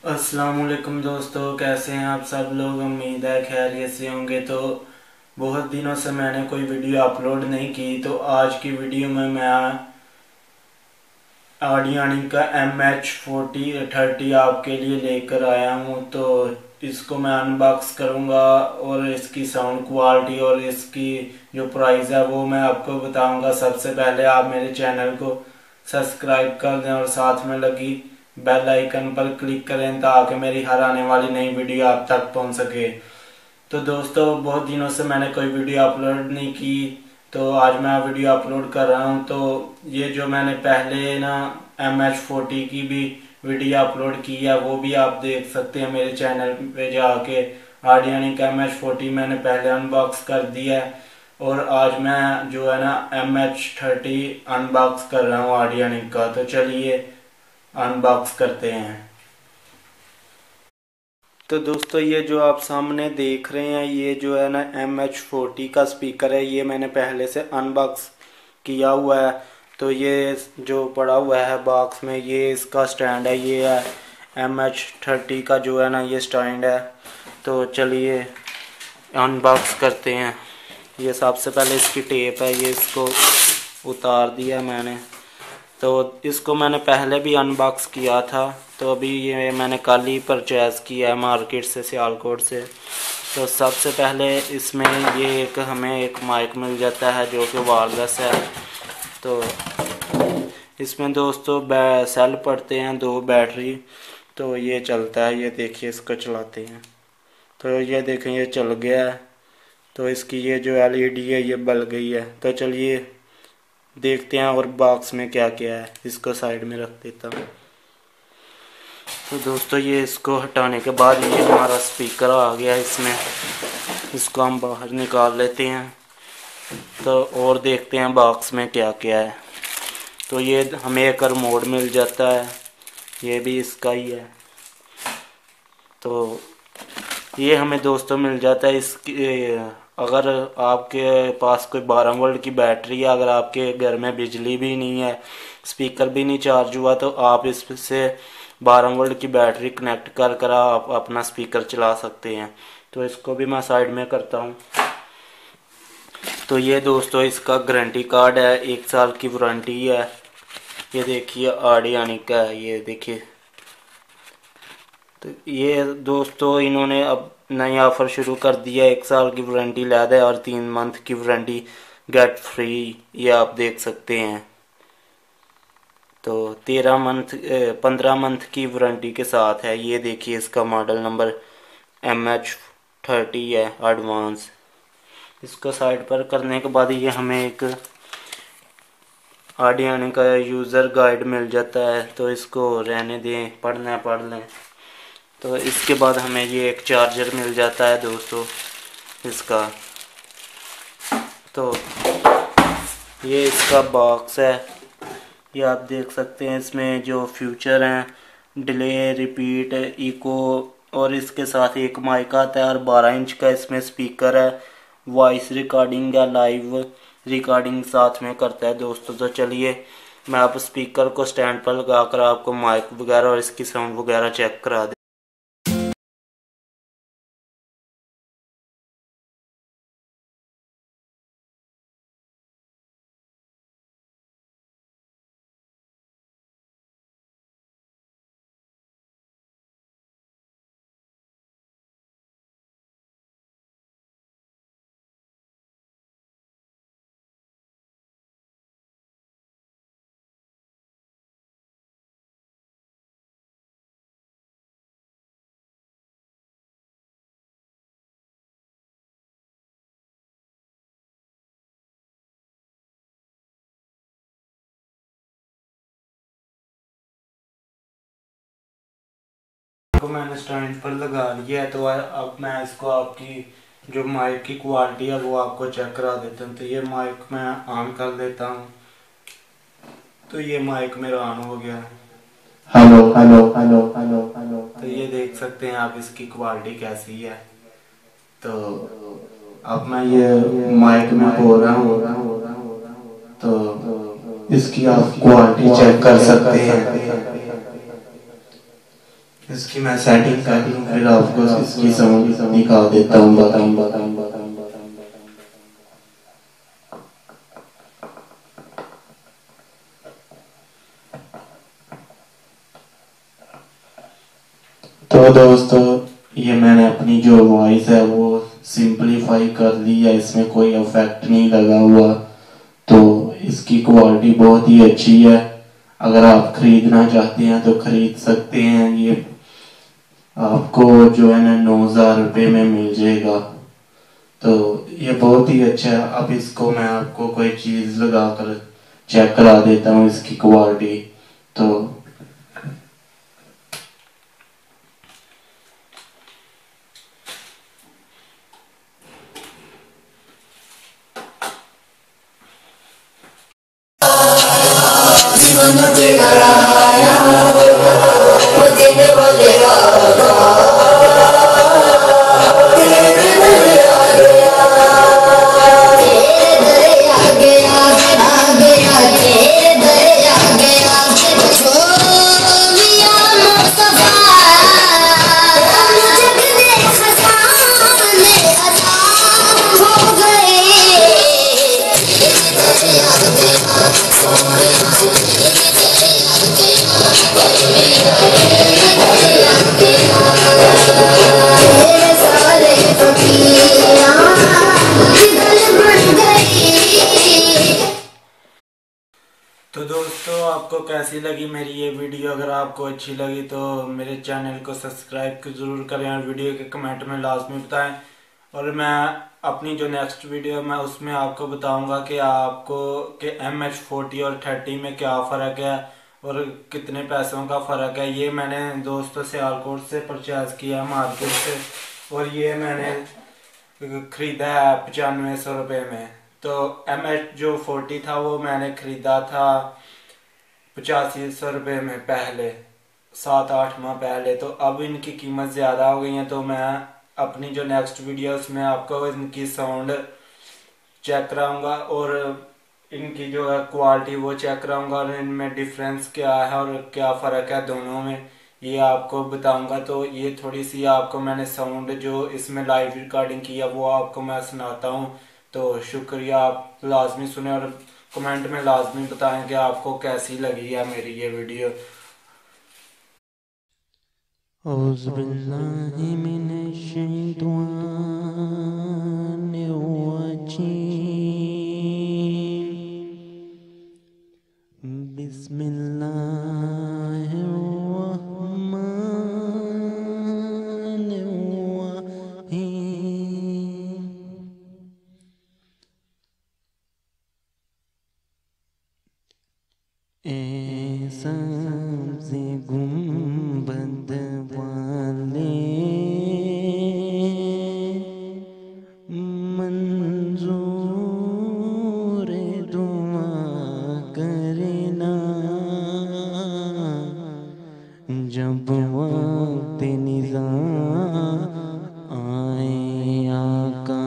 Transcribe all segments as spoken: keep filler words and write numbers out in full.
अस्सलामुअलैकुम दोस्तों, कैसे हैं आप सब लोग। उम्मीद है खैरियत से होंगे। तो बहुत दिनों से मैंने कोई वीडियो अपलोड नहीं की, तो आज की वीडियो में मैं ऑडियोनिक का एम एच फोर्टी थर्टी आपके लिए लेकर आया हूँ। तो इसको मैं अनबॉक्स करूँगा और इसकी साउंड क्वालिटी और इसकी जो प्राइस है वो मैं आपको बताऊँगा। सबसे पहले आप मेरे चैनल को सब्सक्राइब कर दें और साथ में लगी बेल आइकन पर क्लिक करें ताकि मेरी हर आने वाली नई वीडियो आप तक पहुंच सके। तो दोस्तों, बहुत दिनों से मैंने कोई वीडियो अपलोड नहीं की, तो आज मैं वीडियो अपलोड कर रहा हूं। तो ये जो मैंने पहले ना एम एच फोर्टी की भी वीडियो अपलोड की है वो भी आप देख सकते हैं मेरे चैनल पे जाके। ऑडियोनिक एम एच फोर्टी मैंने पहले अनबॉक्स कर दिया है और आज मैं जो है ना एम एच थर्टी अनबॉक्स कर रहा हूँ ऑडियोनिक का। तो चलिए अनबॉक्स करते हैं। तो दोस्तों, ये जो आप सामने देख रहे हैं ये जो है ना एम एच फोर्टी का स्पीकर है। ये मैंने पहले से अनबॉक्स किया हुआ है। तो ये जो पड़ा हुआ है बॉक्स में ये इसका स्टैंड है। ये है एम एच थर्टी का जो है ना ये स्टैंड है। तो चलिए अनबॉक्स करते हैं। ये सबसे पहले इसकी टेप है, ये इसको उतार दिया मैंने। तो इसको मैंने पहले भी अनबॉक्स किया था, तो अभी ये मैंने कल ही परचेज़ किया है मार्केट से, सियालकोट से। तो सबसे पहले इसमें ये एक हमें एक माइक मिल जाता है जो कि वायरलेस है। तो इसमें दोस्तों सेल पड़ते हैं, दो बैटरी। तो ये चलता है, ये देखिए इसको चलाते हैं तो ये देखें ये चल गया है। तो इसकी ये जो एल ई डी है ये बल गई है। तो चलिए देखते हैं और बॉक्स में क्या क्या है। इसको साइड में रख देता हूँ। तो दोस्तों, ये इसको हटाने के बाद ये हमारा स्पीकर आ गया है इसमें। इसको हम बाहर निकाल लेते हैं तो और देखते हैं बॉक्स में क्या क्या है। तो ये हमें एक रिमोट मिल जाता है, ये भी इसका ही है। तो ये हमें दोस्तों मिल जाता है। इसकी अगर आपके पास कोई बारह वोल्ट की बैटरी है, अगर आपके घर में बिजली भी नहीं है, स्पीकर भी नहीं चार्ज हुआ, तो आप इससे बारह वोल्ट की बैटरी कनेक्ट कर कर आप अपना स्पीकर चला सकते हैं। तो इसको भी मैं साइड में करता हूँ। तो ये दोस्तों इसका गारंटी कार्ड है, एक साल की वारंटी है। ये देखिए ऑडियोनिक का है, ये देखिए। तो ये दोस्तों इन्होंने अब नई ऑफ़र शुरू कर दिया है, एक साल की वारंटी लैद है और तीन मंथ की वारंटी गेट फ्री, ये आप देख सकते हैं। तो तेरह मंथ पंद्रह मंथ की वारंटी के साथ है। ये देखिए इसका model number M H thirty है एडवांस। इसको साइड पर करने के बाद ये हमें एक ऑडियोनिक का यूज़र गाइड मिल जाता है। तो इसको रहने दें, पढ़ना पढ़ लें। तो इसके बाद हमें ये एक चार्जर मिल जाता है दोस्तों इसका। तो ये इसका बॉक्स है, ये आप देख सकते हैं। इसमें जो फ्यूचर हैं डिले, रिपीट, इको और इसके साथ एक माइक आता है और बारह इंच का इसमें स्पीकर है। वॉइस रिकॉर्डिंग या लाइव रिकॉर्डिंग साथ में करता है दोस्तों। तो चलिए मैं आप स्पीकर को स्टैंड पर लगा कर आपको माइक वगैरह और इसकी साउंड वगैरह चेक करा दें। को मैंने स्टैंड पर लगा लिया है। तो अब मैं इसको आपकी जो माइक की क्वालिटी है वो आपको चेक करा देता हूँ। तो ये माइक मैं ऑन कर देता हूँ। तो ये माइक मेरा ऑन हो गया है। Hello hello hello hello hello तो ये देख सकते हैं आप इसकी क्वालिटी कैसी है। तो अब मैं ये माइक में बोल रहा हूँ तो इसकी आप क्वालिटी चेक कर सकते हैं। इसकी मैं सेटिंग करती हूँ, फिर आपको इसकी साउंड दिखा देता हूँ। बताऊँ बताऊँ बताऊँ तो दोस्तों, ये मैंने अपनी जो वॉइस है वो सिंपलीफाई कर ली है, इसमें कोई इफेक्ट नहीं लगा हुआ। तो इसकी क्वालिटी बहुत ही अच्छी है। अगर आप खरीदना चाहते हैं तो खरीद सकते हैं। ये आपको जो है ना नौ हजार रुपये में मिल जाएगा। तो ये बहुत ही अच्छा है। अब इसको मैं आपको कोई चीज़ लगा कर चेक करा देता हूँ इसकी क्वालिटी। तो तो दोस्तों, आपको कैसी लगी मेरी ये वीडियो? अगर आपको अच्छी लगी तो मेरे चैनल को सब्सक्राइब ज़रूर करें और वीडियो के कमेंट में लाजमी बताएं। और मैं अपनी जो नेक्स्ट वीडियो मैं उसमें आपको बताऊंगा कि आपको कि एम एच फोर्टी और थर्टी में क्या फ़र्क है और कितने पैसों का फ़र्क है। ये मैंने दोस्तों सियालकोट से परचेज़ किया मार्केट से, और ये मैंने ख़रीदा है पचानवे सौ रुपये में। तो एम एच जो फोर्टी था वो मैंने ख़रीदा था पचासी सौ रुपये में पहले, सात आठ माह पहले। तो अब इनकी कीमत ज़्यादा हो गई है। तो मैं अपनी जो नेक्स्ट वीडियो उसमें आपको इनकी साउंड चेक कराऊंगा और इनकी जो है क्वालिटी वो चेक कराऊंगा और इनमें डिफरेंस क्या है और क्या फ़र्क है दोनों में, ये आपको बताऊंगा। तो ये थोड़ी सी आपको मैंने साउंड जो इसमें लाइव रिकॉर्डिंग की है वो आपको मैं सुनाता हूँ। तो शुक्रिया, आप लाजमी सुने और कमेंट में लाजमी बताएं कि आपको कैसी लगी है मेरी ये वीडियो। ऐसा से गुंबद वाले मंजूर दुआ करना, जब वक्त निज़ा आए आका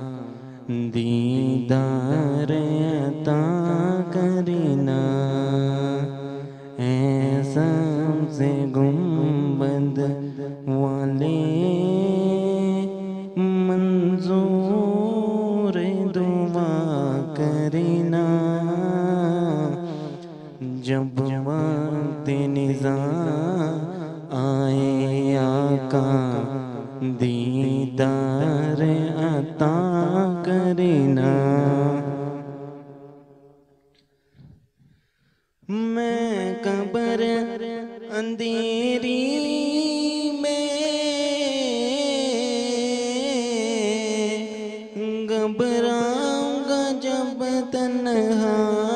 दीदार अता करना। ऐसा से गुंबद वाले मंजूर दुआ करना, जब वक्त निज़ा आए आका दीदार अता करना। मैं कब्र अंधेरी में घबराऊंगा जब तन्हा,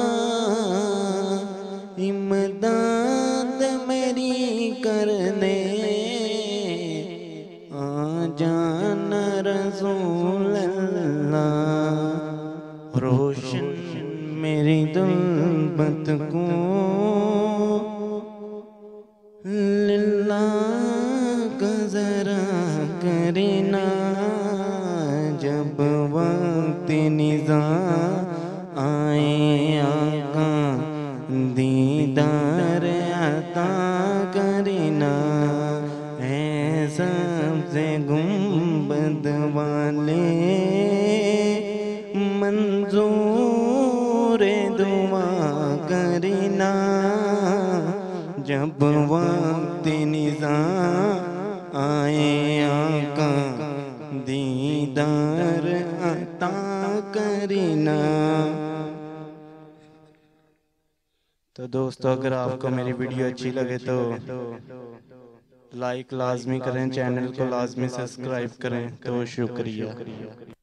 इमदाद मेरी करने आ जाना रसूल अल्लाह। रोशन मेरी दुल्बत को लिल्लाह का ज़रा करना, जब वक्त निज़ा आए आका दीदार अता करना। सबसे गुंबद वाले मंजूर दुआ करना, जब वक्त निज़ा आए आका दीदार अता करना। तो दोस्तों, अगर आपको मेरी वीडियो अच्छी लगे तो लाइक लाजमी करें, चैनल को लाजमी सब्सक्राइब करें। तो शुक्रिया।